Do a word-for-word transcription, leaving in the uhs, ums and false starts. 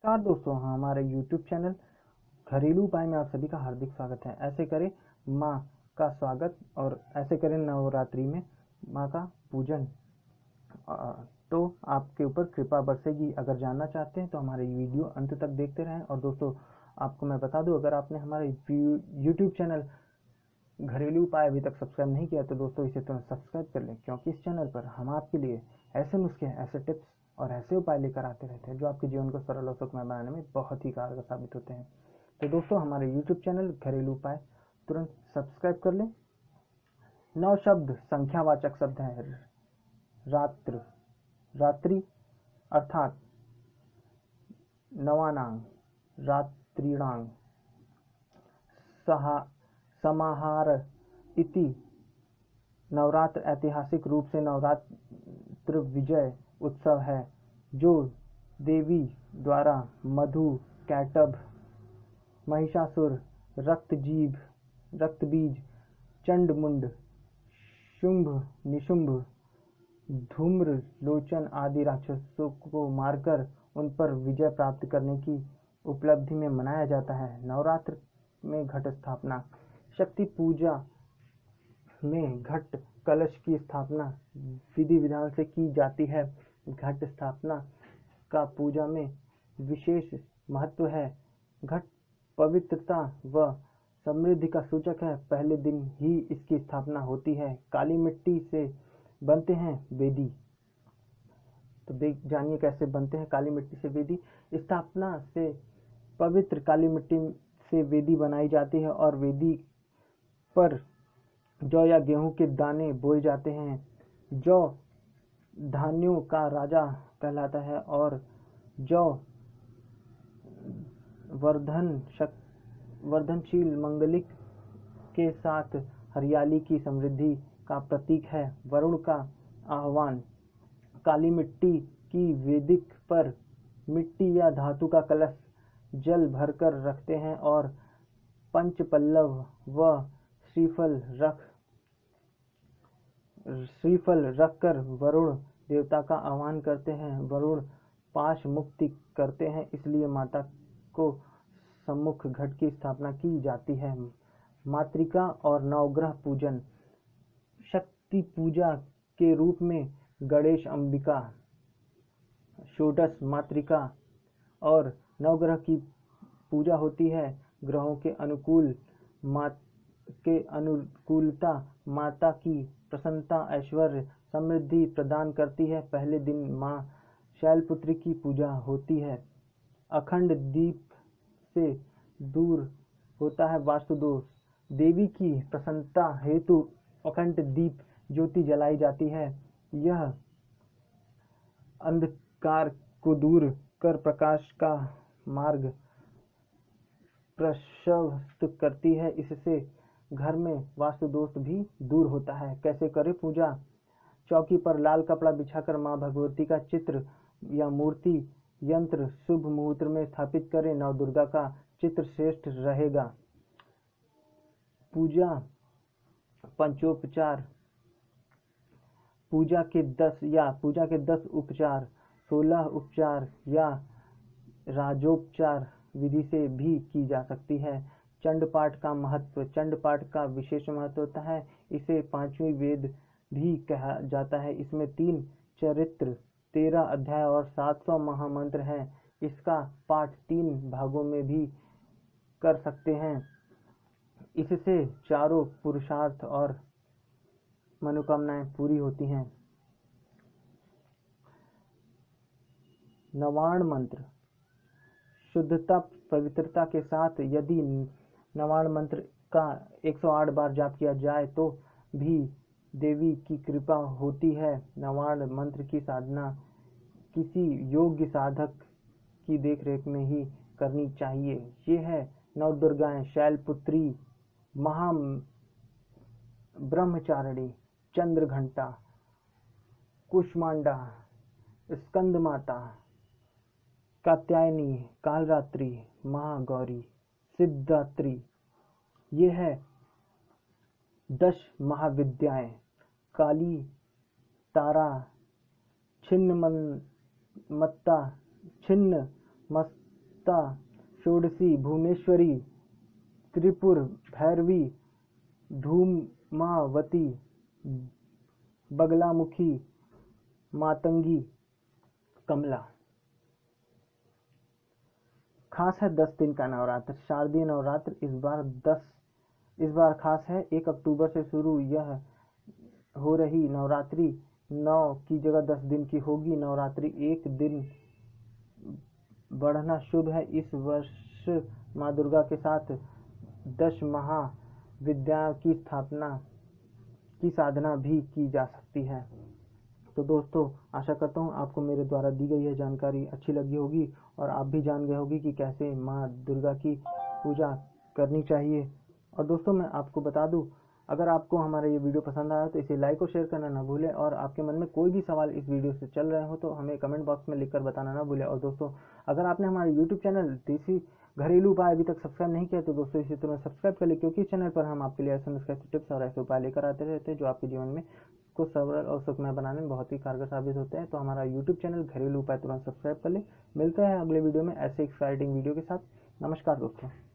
नमस्कार दोस्तों, हमारे यूट्यूब चैनल घरेलू उपाय में आप सभी का हार्दिक स्वागत है। ऐसे करें माँ का स्वागत और ऐसे करें नवरात्रि में माँ का पूजन, तो आपके ऊपर कृपा बरसेगी। अगर जानना चाहते हैं तो हमारे वीडियो अंत तक देखते रहें। और दोस्तों, आपको मैं बता दूं, अगर आपने हमारे यूट्यूब चैनल घरेलू उपाय अभी तक सब्सक्राइब नहीं किया तो दोस्तों इसे तुरंत सब्सक्राइब कर लें, क्योंकि इस चैनल पर हम आपके लिए ऐसे नुस्खे, ऐसे टिप्स और ऐसे उपाय लेकर आते रहते हैं जो आपके जीवन को सरल और सुखमय बनाने में बहुत ही कारगर साबित होते हैं। तो दोस्तों, हमारे यूट्यूब चैनल घरेलू उपाय तुरंत सब्सक्राइब कर लें। नौ शब्द संख्यावाचक शब्द हैं। रात्र, रात्रि अर्थात नवानांग, रात्रिणांग। सहा समाहार इति नवरात्र ऐतिहासिक रूप से नवरात्र विजय उत्सव है, जो देवी द्वारा मधु, कैटभ, महिषासुर, रक्तजीभ रक्तबीज, चंडमुंड, शुंभ निशुंभ, धूम्र लोचन आदि राक्षसों को मारकर उन पर विजय प्राप्त करने की उपलब्धि में मनाया जाता है। नवरात्र में घट स्थापना। शक्ति पूजा में घट कलश की स्थापना विधि विधान से की जाती है। घट स्थापना का पूजा में विशेष महत्व है। घट पवित्रता व समृद्धि का सूचक है। पहले दिन ही इसकी स्थापना होती है। काली मिट्टी से बनते हैं वेदी। तो देख जानिए कैसे बनते हैं काली मिट्टी से वेदी। स्थापना से पवित्र काली मिट्टी से वेदी बनाई जाती है और वेदी पर जौ या गेहूं के दाने बोए जाते हैं। जौ धान्यों का राजा कहलाता है और जौ वर्धन शक, वर्धनशील मंगलिक के साथ हरियाली की समृद्धि का प्रतीक है। वरुण का आह्वान। काली मिट्टी की वेदिक पर मिट्टी या धातु का कलश जल भरकर रखते हैं और पंचपल्लव व श्रीफल रख श्रीफल रखकर वरुण देवता का आह्वान करते हैं। वरुण पाश मुक्ति करते हैं, इसलिए माता को सम्मुख घट की स्थापना की जाती है। मातृका और नवग्रह पूजन। शक्ति पूजा के रूप में गणेश, अंबिका, षोडश मातृका और नवग्रह की पूजा होती है। ग्रहों के अनुकूल मात के अनुकूलता माता की प्रसन्नता, ऐश्वर्य, समृद्धि प्रदान करती है। पहले दिन मां शैलपुत्री की पूजा होती है। अखंड दीप से दूर होता है वास्तु दोष। देवी की प्रसन्नता हेतु अखंड दीप ज्योति जलाई जाती है। यह अंधकार को दूर कर प्रकाश का मार्ग प्रशस्त करती है। इससे घर में वास्तु दोष भी दूर होता है। कैसे करें पूजा? चौकी पर लाल कपड़ा बिछाकर मां भगवती का चित्र या मूर्ति यंत्र शुभ मुहूर्त में स्थापित करें। नव दुर्गा का चित्र श्रेष्ठ रहेगा। पूजा पंचोपचार। पूजा के दस या पूजा के दस उपचार, सोलह उपचार या राजोपचार विधि से भी की जा सकती है। चंड पाठ का महत्व। चंड पाठ का विशेष महत्व होता है। इसे पांचवी वेद भी कहा जाता है। इसमें तीन चरित्र, तेरह अध्याय और सात सौ महामंत्र हैं। इसका पाठ तीन भागों में भी कर सकते हैं। इससे चारों पुरुषार्थ और मनोकामनाएं पूरी होती हैं। नवाण मंत्र। शुद्धता पवित्रता के साथ यदि नवाण मंत्र का एक सौ आठ बार जाप किया जाए तो भी देवी की कृपा होती है। नवाण मंत्र की साधना किसी योग्य साधक की देखरेख में ही करनी चाहिए। ये है नौ दुर्गाएं: शैलपुत्री, महा ब्रह्मचारिणी, चंद्रघंटा, कुष्मांडा, स्कंद माता, कात्यायनी, कालरात्रि, महागौरी, सिद्धात्री। ये है दश महाविद्याएं। काली, तारा, छिन्न मत्ता, छिन्न अमृता, षोडशी भुवनेश्वरी, त्रिपुर भैरवी, धूमावती, बगलामुखी, मातंगी, कमला। खास है दस दिन का नवरात्र, शारदीय नवरात्र इस बार दस इस बार खास है। एक अक्टूबर से शुरू यह हो रही नवरात्रि नौ की जगह दस दिन की होगी। नवरात्रि एक दिन बढ़ना शुभ है। इस वर्ष माँ दुर्गा के साथ दश महाविद्या की स्थापना की साधना भी की जा सकती है। तो दोस्तों, आशा करता हूँ आपको मेरे द्वारा दी गई यह जानकारी अच्छी लगी होगी और आप भी जान गए होगी कि कैसे माँ दुर्गा की पूजा करनी चाहिए। और दोस्तों, मैं आपको बता दूं, अगर आपको हमारा ये वीडियो पसंद आया तो इसे लाइक और शेयर करना ना भूलें, और आपके मन में कोई भी सवाल इस वीडियो से चल रहे हो तो हमें कमेंट बॉक्स में लिखकर बताना ना भूलें। और दोस्तों, अगर आपने हमारे यूट्यूब चैनल देसी घरेलू उपाय अभी तक सब्सक्राइब नहीं किया तो दोस्तों इसी तरह सब्सक्राइब कर ले, क्योंकि इस चैनल पर हम आपके लिए ऐसे नुस्खे, टिप्स और ऐसे उपाय लेकर आते रहते हैं जो आपके जीवन में को सरल और सुखमय बनाने में बहुत ही कारगर साबित होते हैं। तो हमारा यूट्यूब चैनल घरेलू उपाय तुरंत सब्सक्राइब कर ले। मिलते हैं अगले वीडियो में ऐसे एक्साइटिंग वीडियो के साथ। नमस्कार दोस्तों।